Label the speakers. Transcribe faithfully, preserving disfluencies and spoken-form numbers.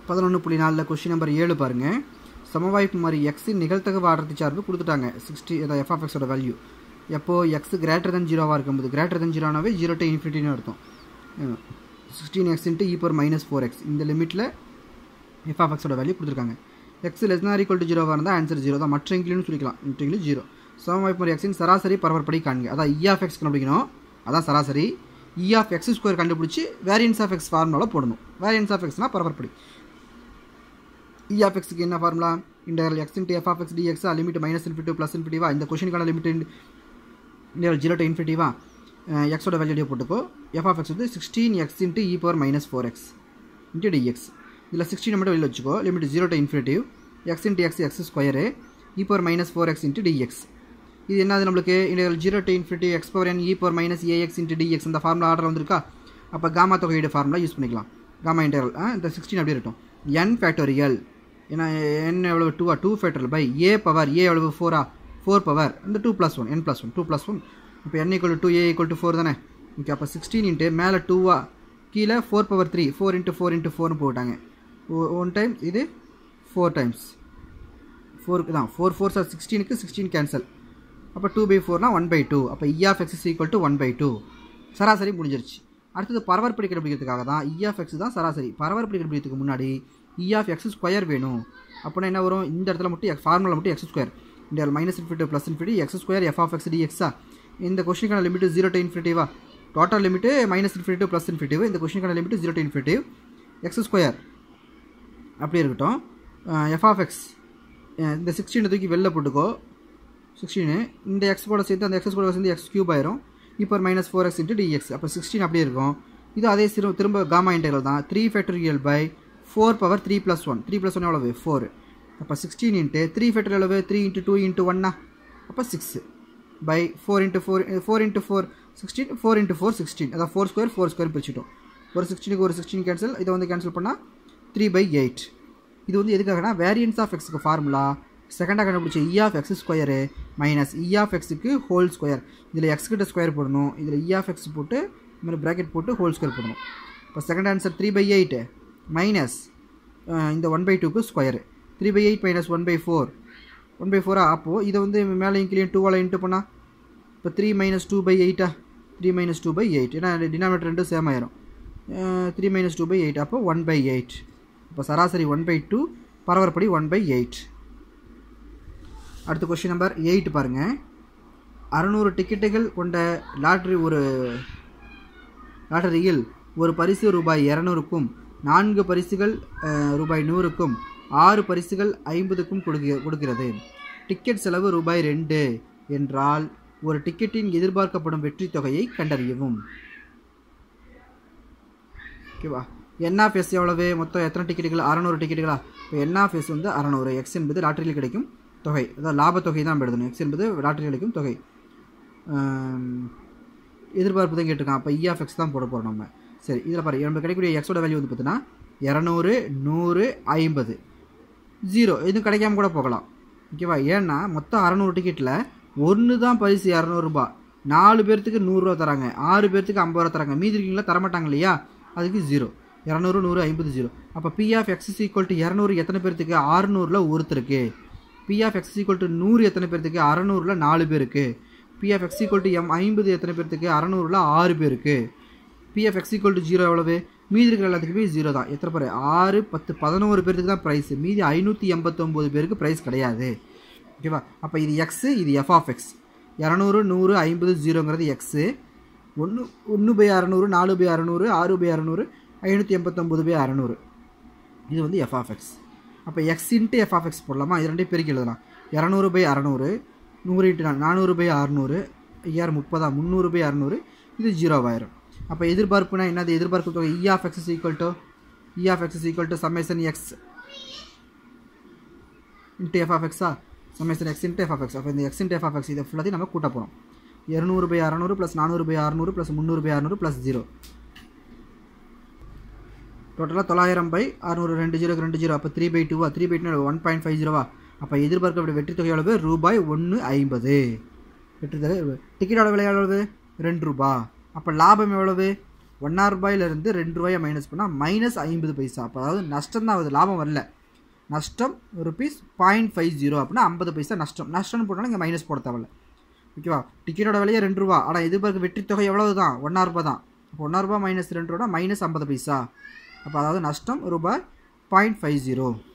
Speaker 1: பதினொன்று புள்ளி நாலில் கொஸ்டின் நம்பர் ஏழு பாருங்கள். சமவாய்ப்பு மாறி எக்ஸின் நிகழ்த்தகவு அடர்த்தி சார்பு கொடுத்துட்டாங்க. சிக்ஸ்டி அதான் எஃப் ஆஃப் எக்ஸோட வேல்யூ எப்போது எக்ஸ் கிரேட்டர் தன் ஜீரோவாக இருக்கும்போது, கிரேட்டர் தன் ஜீரோனாவே ஜீரோ டு இன்ஃபினிட்டின்னு அர்த்தம். Sixteen X into E power minus four X இந்த லிமிட்டில் எஃப் ஆஃப் எக்ஸோட வேல்யூ கொடுத்துருக்காங்க. X less than equal to ஜீரோவாக இருந்தால் ஆன்சர் ஜீரோ தான். மற்ற இங்கிலும் சொல்லிக்கலாம். இன்ட்ரிங்கிலும் ஜீரோ. சமவாய்ப்பு மாறி எக்ஸின் சராசரி பரவற்படி காண்க. அதான் இ ஆஃப் எக்ஸ் கண்டுபிடிக்கணும். அதான் சராசரி. இ ஆஃப் எக்ஸ் ஸ்கொயர் கண்டுபிடிச்சி வேரியன்ஸ் ஆஃப் எக்ஸ் ஃபார்முலாவில் போடணும். வேரியன்ஸ் ஆஃப் எக்ஸ்னா பரவற்படி. இ ஆஃப் எக்ஸுக்கு என்ன formula? Integral X into F of X டிஎக்ஸா லிமிட் மைனஸ் இன்ஃபினிட்டி ப்ளஸ் இன்ஃபினிட்டிவா? இந்த கொஷனுக்கான லிமிட் இன்டெக்ரல் ஜீரோ டு இன்ஃபினிட்டிவா? எக்ஸோட வேல்யூ போட்டுக்கோ. எஃப் ஆஃப் எக்ஸ் வந்து sixteen X into E power minus four X into dx. இதில் சிக்ஸ்டீன் மட்டும் வெளியில் வச்சுக்கோ. லிமிட் ஜீரோ டு இன்ஃபினிட்டிவ் X into X X square E power minus four X into dx. இது என்னது நம்மளுக்கு? Integral zero to infinity X power N E power minus ax into dx. இந்த formula order வந்திருக்கா? அப்போ காமா தொகையீடு formula use பண்ணிக்கலாம். Gamma integral இந்த sixteen அப்படியே இருக்கும். என் ஃபேக்டோரியல் ஏன்னா என் எவ்வளவு டூவா two factorial by A power A எவ்வளவு ஃபோரா ஃபோர் பவர் இந்த two plus one N plus one two plus one. இப்போ n equal to A equal to four தானே. ஓகே. அப்போ சிக்ஸ்டீன் இன்ட்டு மேலே டூவா கீழே four power three four into four into ஃபோர்னு போட்டாங்க. ஒன் டைம் இது ஃபோர் டைம்ஸ் ஃபோருக்கு தான் ஃபோர் ஃபோர் சார் சிக்ஸ்டீனுக்கு சிக்ஸ்டீன் கேன்சல். அப்போ டூ பை ஃபோர்னா ஒன் பை டூ. அப்போ E of X is equal to one by two. சராசரி முடிஞ்சிருச்சு. அடுத்தது பரவற்படி கண்டுபிடிக்கிறதுக்காக தான் இ ஆஃப் எக்ஸ் தான் சராசரி. பரவற்படி கண்டுபிடிக்கிறதுக்கு முன்னாடி இ ஆஃப் எக்ஸ் ஸ்கொயர் வேணும். அப்படின்னா என்ன வரும்? இந்த இடத்துல மட்டும் ஃபார்முலா மட்டும் எக்ஸ் ஸ்கொயர் இந்த minus infinity plus infinity X square F of X டிஎக்ஸா. இந்த கொஸ்டினுக்கான லிமிட் ஜீரோ டு இன்ஃபினிட்டிவா? Total limit minus infinity plus இன்ஃபினிட்டிவ். இந்த கொஸ்டினுக்கான லிமிட் ஜீரோ டு இன்ஃபினிட்டிவ் எக்ஸ் ஸ்கொயர் அப்படி இருக்கட்டும். எஃப் ஆஃப் எக்ஸ் இந்த சிக்ஸ்டீனை தூக்கி வெளில போட்டுக்கோ. சிக்ஸ்டீனு இந்த எக்ஸ் கூட சேர்த்து அந்த எக்ஸ் கூட சேர்ந்து எக்ஸ் கியூப் ஆயிரும் இப்போ minus four X into dx. அப்போ சிக்ஸ்டீன் அப்படியே இருக்கும். இது அதே திரும்ப திரும்ப காமா இன்டெக்ரல் தான். Three factorial by four power three plus one. Three plus one எவ்வளவு? ஃபோர். அப்போ சிக்ஸ்டீன் இன்ட்டு த்ரீ ஃபேக்டரியல் எவ்வளவு? த்ரீ இன்ட்டு டூ இன்ட்டு ஒன்னா அப்போ six by four into four four into four sixteen four into four sixteen. அதான் four square four square பிரிச்சுட்டோம். ஒரு சிக்ஸ்டீனுக்கு ஒரு சிக்ஸ்டீன் கேன்சல். இதை வந்து கேன்சல் பண்ணால் த்ரீ பை எயிட். இது வந்து எதுக்காகனா வேரியன்ஸ் ஆஃப் எக்ஸுக்கு ஃபார்முலா செகண்டாக கண்டுபிடிச்ச E of X square minus E of எக்ஸுக்கு ஹோல் ஸ்கொயர். இதில் எக்ஸ் கிட்ட ஸ்கொயர் போடணும். இதில் இ ஆஃப் எக்ஸ் போட்டு இந்த மாதிரி ப்ராக்கெட் போட்டு ஹோல் ஸ்கொயர் போடணும். இப்போ second answer three by eight minus இந்த ஒன் பை டூக்கு square. Three by eight minus one by four one by ஃபோரா? அப்போது இதை வந்து மேலே இங்கிலையும் டூவால் இன்ட்டு பண்ணால் இப்போ த்ரீ மைனஸ் டூ பை எயிட்டா? Three minus two by eight. ஏன்னா டினாமினேட்டர் ரெண்டும் சேம் ஆயிரும். Three minus two by eight அப்போ ஒன் பை எயிட். இப்போ சராசரி ஒன் பை டூ பரவற்படி ஒன் பை எயிட். அடுத்த கொஸ்டின் நம்பர் எயிட் பாருங்கள். அறநூறு டிக்கெட்டுகள் கொண்ட லாட்ரி ஒரு லாட்டரியில் ஒரு பரிசு ரூபாய் இரநூறுக்கும் நான்கு பரிசுகள் ரூபாய் நூறுக்கும் ஆறு பரிசுகள் ஐம்பதுக்கும் கொடுக்க கொடுக்கிறது. டிக்கெட் செலவு ரூபாய் ரெண்டு என்றால் ஒரு டிக்கெட்டின் எதிர்பார்க்கப்படும் வெற்றி தொகையை கண்டறியவும். ஓகேவா? என் ஆஃப் எஸ் எவ்வளவு? மொத்தம் எத்தனை டிக்கெட்டுகள்? அறநூறு டிக்கெட்டுகளா? இப்போ என் ஆஃப் எஸ் வந்து அறநூறு. எக்ஸ் என்பது லாட்டரியில் கிடைக்கும் தொகை. அதாவது லாபத்தொகை தான் நம்ம எழுதணும். எக்ஸ் என்பது லாட்டரியில் கிடைக்கும் தொகை. எதிர்பார்ப்பு தான் கேட்டிருக்கான். அப்போ இ ஆஃப் எக்ஸ் தான் போட போகிறோம் நம்ம. சரி, இதில் பாரு நம்ம கிடைக்கக்கூடிய எக்ஸோட வேல்யூ வந்து பார்த்தீங்கன்னா இரநூறு நூறு ஐம்பது ஜீரோ. எதுவும் கிடைக்காம கூட போகலாம். ஓகேவா? ஏன்னா மொத்தம் அறநூறு டிக்கெட்டில் ஒன்று தான் பரிசு இரநூறுபா. நாலு பேர்த்துக்கு நூறுரூவா தராங்க, ஆறு பேர்த்துக்கு ஐம்பது ரூபா தராங்க. மீதி இருக்கீங்களா தரமாட்டாங்க இல்லையா? அதுக்கு ஜீரோ. இரநூறு நூறு ஐம்பது ஜீரோ. அப்போ P of X is equal to இரநூறு எத்தனை பேர்த்துக்கு? அறுநூறில் ஒருத்தருக்கு. P of X equal to நூறு எத்தனை பேர்த்துக்கு? அறநூறில் நாலு பேருக்கு. P of X equal to M ஐம்பது எத்தனை பேர்த்துக்கு? அறநூறில் ஆறு பேருக்கு. P of X equal to zero எவ்வளவு? மீதி இருக்கிற எல்லாத்துக்குமே ஜீரோ தான். எத்தனை பேர்? ஆறு பத்து பதினோரு பேருக்கு தான் ப்ரைஸ். மீதி ஐநூற்றி எண்பத்தொம்போது பேருக்கு ப்ரைஸ் கிடையாது. ஓகேவா? அப்போ இது எக்ஸு, இது எஃப் ஆஃப் எக்ஸ். இரநூறு நூறு ஐம்பது ஜீரோங்கிறது எக்ஸு. ஒன்று ஒன்று பை அறநூறு நாலு பை அறநூறு ஆறு பை அறநூறு ஐநூற்றி எண்பத்தொம்போது பை அறநூறு. இது வந்து எஃப் ஆஃப் எக்ஸ். அப்போ X into F of X போடலாமா? இது ரெண்டையும் பெருக்கி எழுதலாம். இரநூறு பை அறநூறு நூறு இன்ட்டு நானூறு பை அறுநூறு ஐயாயிரம் முப்பதா முந்நூறு பை அறநூறு. இது ஜீரோவாயிரம். அப்போ எதிர்பார்ப்புனா என்னது? எதிர்பார்ப்பு தொகை E of X is equal to E of X is equal to summation X into F of எக்ஸா? Summation X into F of X. அப்போ இந்த X into F of X இதை ஃபுல்லாத்தையும் நம்ம கூட்ட போகிறோம். இரநூறு பை அறநூறு ப்ளஸ் நானூறு பை அறுநூறு ப்ளஸ் முந்நூறு பை அறுநூறு ப்ளஸ் ஜீரோ. டோட்டலாக தொள்ளாயிரம் பை அறுநூறு ரெண்டு ஜீரோக்கு ரெண்டு ஜீரோ. அப்போ த்ரீ பை டூவா? Three by two one point five ஜீரோவா? அப்போ எதிர்பார்க்கப்பட்ட வெற்றி தொகை எவ்வளவு? ரூபாய் ஒன்று ஐம்பது. வெற்றி தொகை டிக்கெட்டோட விலை எவ்வளவு? ரெண்டு ரூபா. அப்போ லாபம் எவ்வளவு? ஒன்றா ரூபாயிலிருந்து ரெண்டு ரூபாயை மைனஸ் பண்ணால் மைனஸ் ஐம்பது பைசா. அப்போ அதாவது நஷ்டம் தான் ஆகுது, லாபம் வரல. நஷ்டம் ருபீஸ் பாயிண்ட் ஃபைவ் ஜீரோ அப்படின்னா ஐம்பது பைசா நஷ்டம். நஷ்டம்னு போட்டாலும் இங்கே மைனஸ் போட தேவையில்ல. ஓகேவா? டிக்கெட்டோட விலையே ரெண்டு ரூபா, ஆனால் இது பிறகு வெற்றி தொகை எவ்வளவு தான்? ஒன்றா ரூபா தான். இப்போ ஒன்றா ரூபா மைனஸ் ரெண்டு ரூபா மைனஸ் ஐம்பது பைசா. அப்போ அதாவது நஷ்டம் ரூபாய் பாயிண்ட் ஃபைவ் ஜீரோ.